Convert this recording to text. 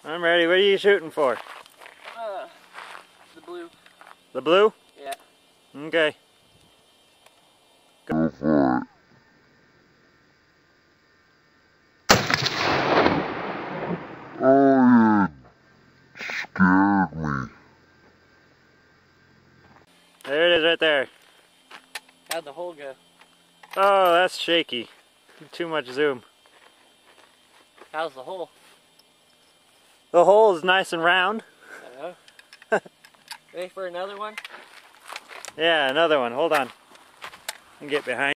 I'm ready. What are you shooting for? The blue. The blue? Yeah. Okay. Go for it. Oh, you scared me. There it is right there. How'd the hole go? Oh, that's shaky. Too much zoom. How's the hole? The hole is nice and round. Ready for another one? Yeah, another one. Hold on. I can get behind.